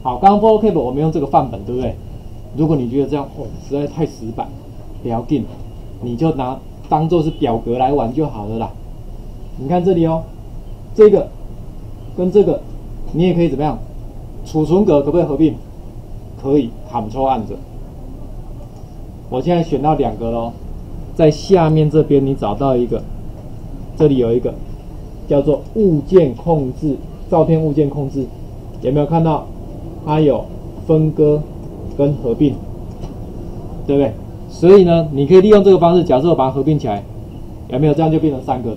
好，刚刚 vocab 我们用这个范本，对不对？如果你觉得这样实在太死板，不要紧，你就当做是表格来玩就好了啦。你看这里哦，这个跟这个，你也可以怎么样？储存格可不可以合并？可以 ，Ctrl 按着。我现在选到2个咯，在下面这边你找到一个，这里有一个叫做物件控制，照片物件控制，有没有看到？它有分割跟合并，对不对？所以呢，你可以利用这个方式，假设我把它合并起来，有没有？这样就变成3个的，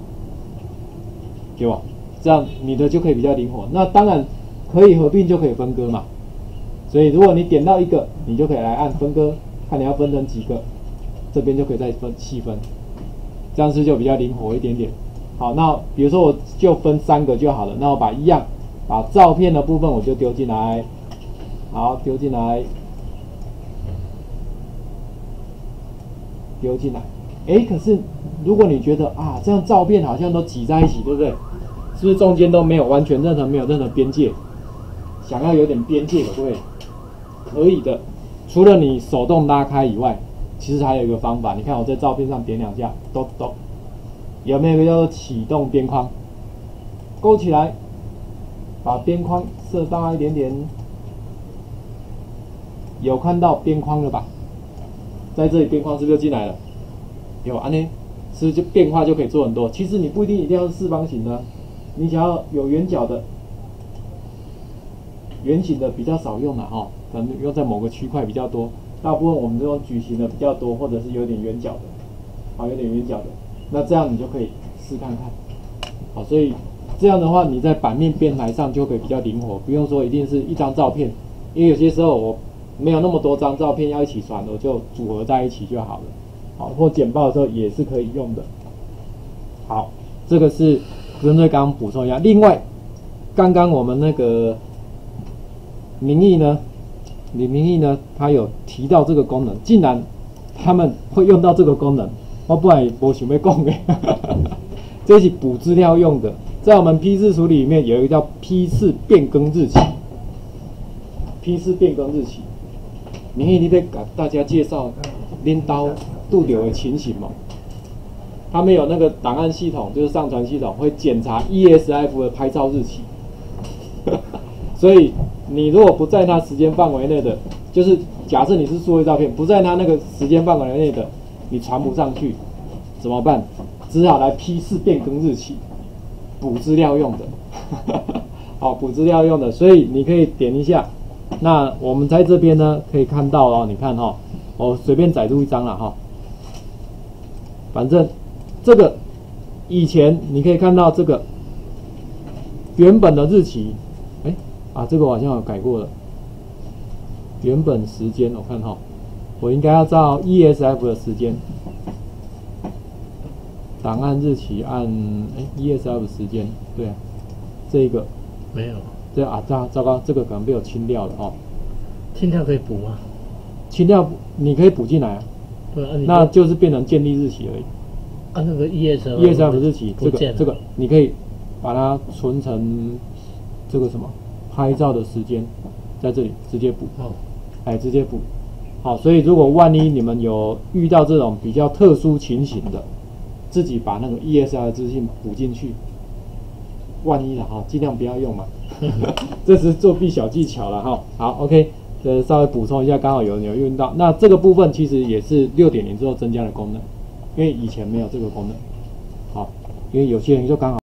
对吧？这样你的就可以比较灵活。那当然可以合并就可以分割嘛。所以如果你点到一个，你就可以来按分割，看你要分成几个，这边就可以再细分，这样是就比较灵活一点点。好，那比如说我就分3个就好了，那我把照片的部分我就丢进来，好，丢进来。可是如果你觉得啊，这样照片好像都挤在一起，对不对？是不是中间都没有完全没有任何边界？想要有点边界，可不可以？可以的。除了你手动拉开以外，其实还有一个方法。你看我在照片上点2下，抖，有没有一个叫做启动边框？勾起来，把边框设大一点点。有看到边框了吧？在这里边框是不是就进来了？有啊呢，是不是就变化就可以做很多？其实你不一定要是四方形的，你想要有圆角的、圆形的比较少用了哈，可能用在某个区块比较多。大部分我们这种矩形的比较多，或者是有点圆角的，好，有点圆角的，那这样你就可以试看看。好，所以这样的话，你在版面编排上就可以比较灵活，不用说一定是一张照片，因为有些时候我没有那么多张照片要一起传，我就组合在一起就好了。好，或简报的时候也是可以用的。好，这个是针对刚刚补充一下。另外，刚刚我们那个李明义呢，他有提到这个功能，竟然他们会用到这个功能，我不然也没想要讲的。这是补资料用的，在我们批次处理里面有一个叫批次变更日期。批次变更日期，明义你得给大家介绍领导度流的情形嘛？他们有那个档案系统，就是上传系统会检查 ESF 的拍照日期，所以你如果不在它时间范围内的，就是假设你是数位照片，不在它那个时间范围内的，你传不上去，怎么办？只好来批次变更日期，补资料用的。好，补资料用的，所以你可以点一下。那我们在这边呢，可以看到哦，你看哈，我随便载入一张了哈。反正这个以前你可以看到这个原本的日期，这个我好像有改过了。原本时间我看哈，我应该要照 ESF 的时间，档案日期按ESF 时间，对啊，这个没有。 糟糕，这个可能被我清掉了哦。 清掉可以补吗？ 清掉你可以补进来啊。对啊，那就是变成建立日期而已。 那个 ESF 日期，这个你可以把它存成这个什么拍照的时间，在这里直接补。直接补。好，所以如果万一你们有遇到这种比较特殊情形的，自己把那个 ESF 的资讯补进去。万一了哈，尽量不要用嘛。这是作弊小技巧了哈。好 ，OK， 稍微补充一下，刚好有人有用到。那这个部分其实也是6.0之后增加的功能，因为以前没有这个功能。好，因为有些人就刚好。